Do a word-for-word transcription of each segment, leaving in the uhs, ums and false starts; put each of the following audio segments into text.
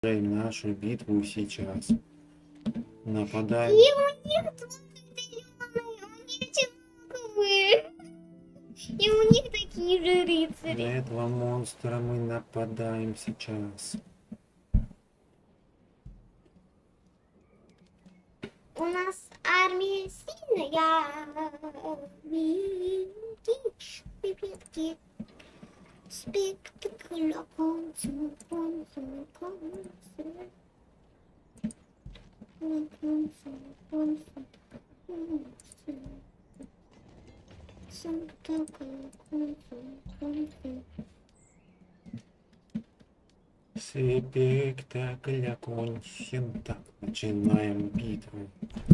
нашу битву сейчас. Нападаем. Его нет, у них одинаковые. И у них такие же На рыцари. этого монстра мы нападаем сейчас. У нас армия сильная. Пипетки. Спектакль окончен, окончен, окончен. Окончен, окончен, окончен. Спектакль окончен, окончен. Спектакль окончен. Так, начинаем битву.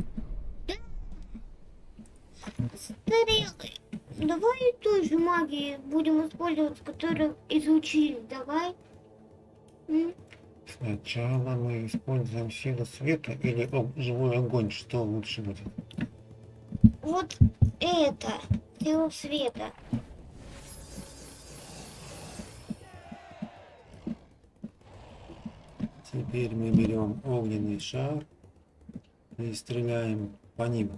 Стрелы. Давай той же магии будем использовать, которую изучили. Давай. М? Сначала мы используем силу света или о- живой огонь. Что лучше будет? Вот это. Сила света. Теперь мы берем огненный шар и стреляем по ним.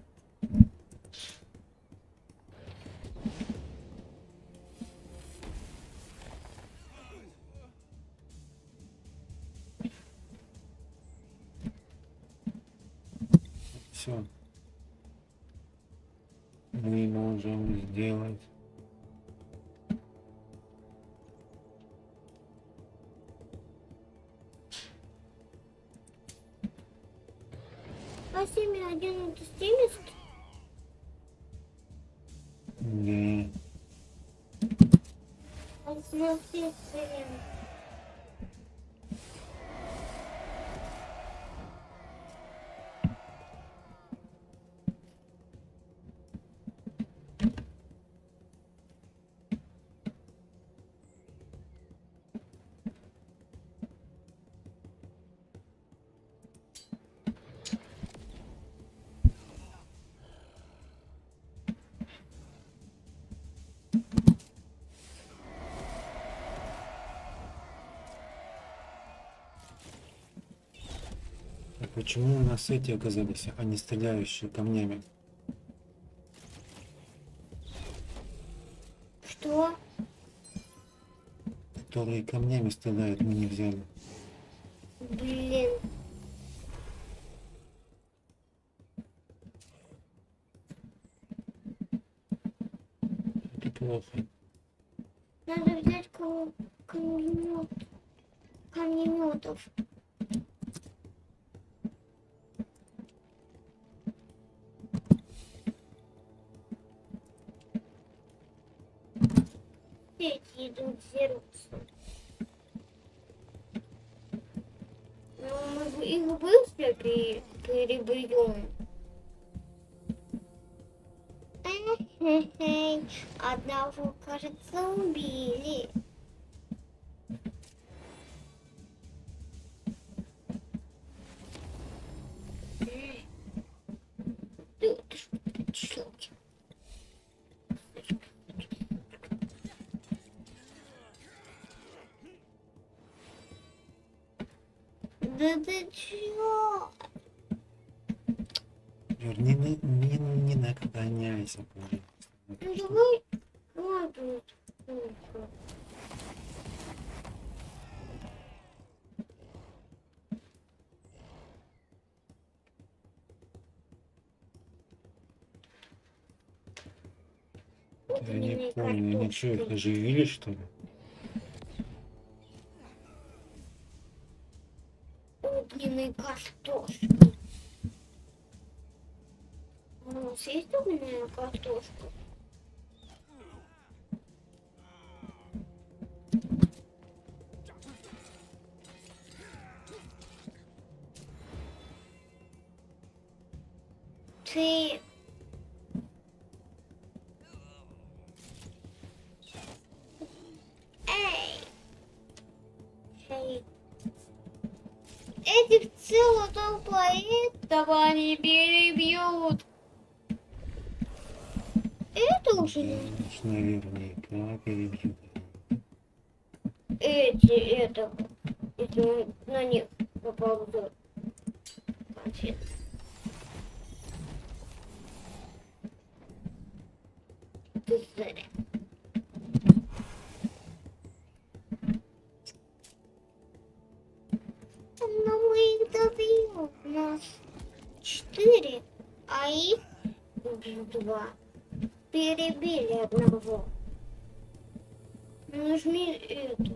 Все. Мы можем сделать. А семь один это семьдесят? Не. А если все стреляем? А почему у нас эти оказались, а не стреляющие камнями? Что? Которые камнями стреляют, мы не взяли. Блин. Это плохо. Надо взять кам- камнемет. Камнеметов. Эти идут дерутся. Но мы их быстро пере- перебьем. Эй, одного, кажется, убили. Да ты что, ты щелки. Да ты чё? Юр, не, не, не, не наклоняйся, пожалуйста. Ну давай, вот тут. Я не понял, они что, их оживили, что ли? Огненной картошки. У нас есть огненная картошка? Ты... Эй! Эй! Этих целая толпа, этого они перебьют. Это уже не... Конечно, наверняка перебьют. Эти этого. если он на них поползет. Конфет. Ты зря. Но мы их добьем. У нас четыре, а их два. Перебили одного. Нажми эту.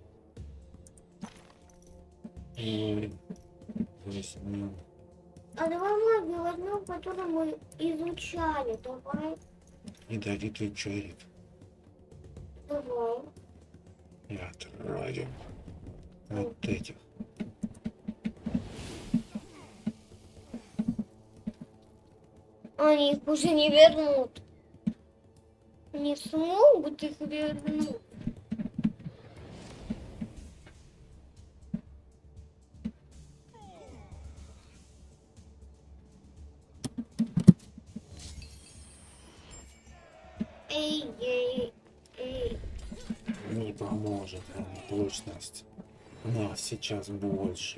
Ой, то есть, ну, А давай магию возьмем, которую мы изучали. Давай. не дадит вечерить. Давай. Я отравим вот этих. Они их уже не вернут. Не смогут их вернуть. Эй, эй, эй. Не поможет нам точность. Нас сейчас больше.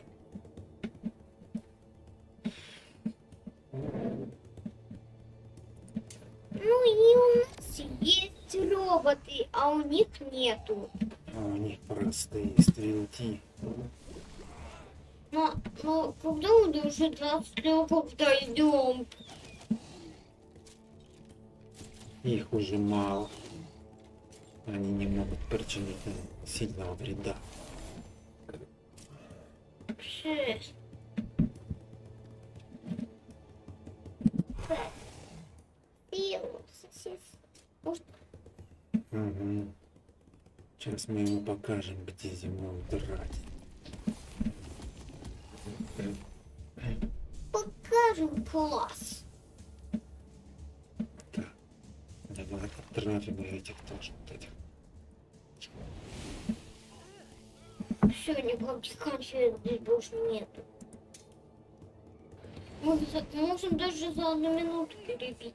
Ну и у нас есть роботы, а у них нету. А у них простые стрелки. Но, но когда мы до уже двадцать стрелков дойдем? Их уже мало. Они не могут причинить нам сильного вреда. Шесть. Пять. И вот сосед. Может, Угу. Сейчас мы ему покажем, где зимой драть. покажем класс. Так. Давай отравим этих тоже. Вот этих. Все, никаких конфет здесь больше нету. Мы за- можем даже за одну минуту перебить.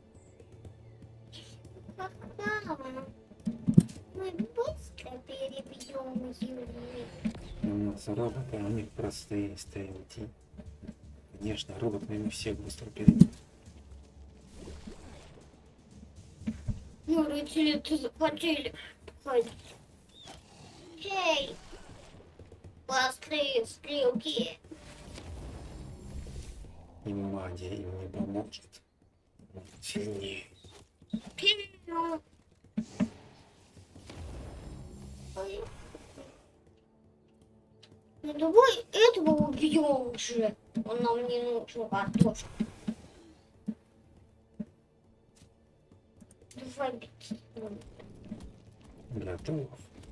Какая? Мы быстро перебьем их. У нас роботы, а у них простые стрелки. Конечно, роботами мы всех быстро перейдем. Ну, родители-то захотели походить. Эй! Быстрее стрелки! И магия им не поможет. Он сильнее. Пью. Ой. Ну давай этого убьем же. Он нам не нужен, картошку. Давай бить. Готов.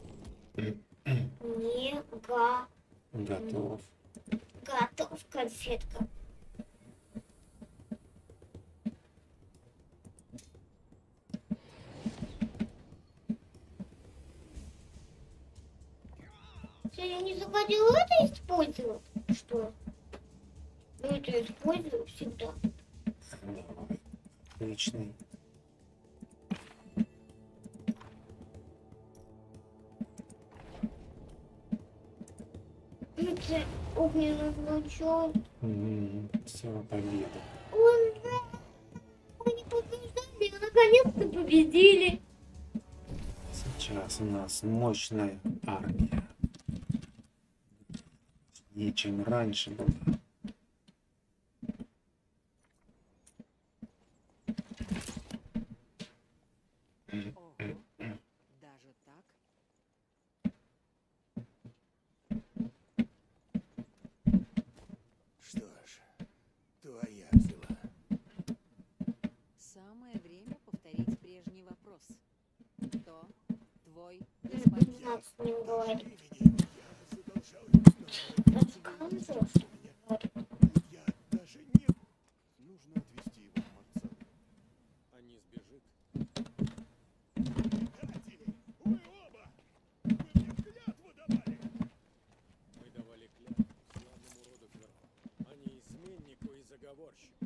Не га. Готов. Готов, конфетка. Что, я не захотела это использовать? Что? Ну, это использую всегда. Давай. Отличный. Это огненный лучок. Все, победа. Ура! Мы не побеждали, а наконец-то победили. Сейчас у нас мощная армия. И чем раньше была. Ого, даже так? Что ж, твоя взяла. Самое время повторить прежний вопрос. Кто твой господин? Надо с ним говорить. Времени я задолжал ему сто. Расскажи, что говорит. Я даже не... Нужно отвезти его к отцу. А не сбежит? Кати, вы оба! Вы мне клятву давали! Мы давали клятву славному роду Ферро, а не изменнику и заговорщику.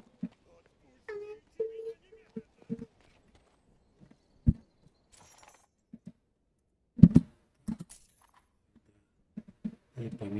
И по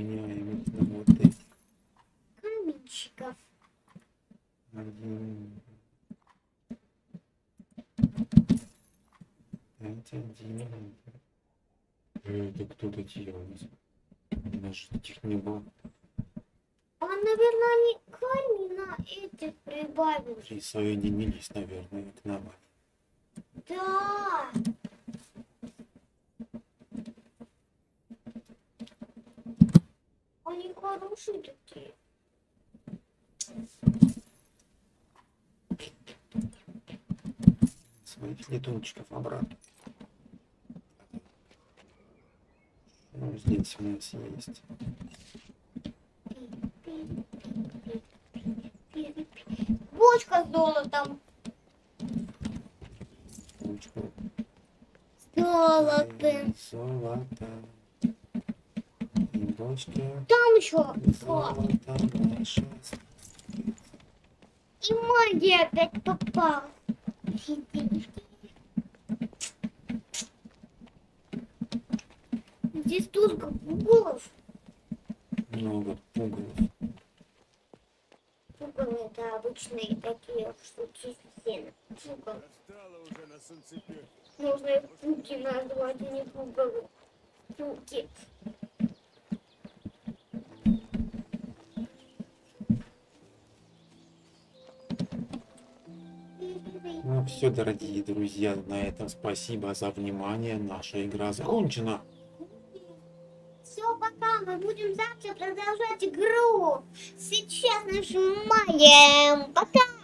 один. Это кто такие у нас? У нас же таких не было. А, наверное, они камни на этих прибавили. Присоединились, наверное, к нам. Да. Они хорошие такие. Своих летунчиков обратно. Ну, здесь у нас есть. Бочка с золотом. Ручку. Золото. Золото. И бочка. Там еще золото. Золото наше. И магия опять попала. Здесь столько пугалов. Много пугалов. Пугалы это обычные такие штуки сена. Пугал. Достало уже на солнцепёке. Можно их пуки назвать, а не пугалы. Пуки. Ну все, дорогие друзья, на этом спасибо за внимание. Наша игра закончена. Все, пока. Мы будем завтра продолжать игру. Сейчас нажимаем. Пока.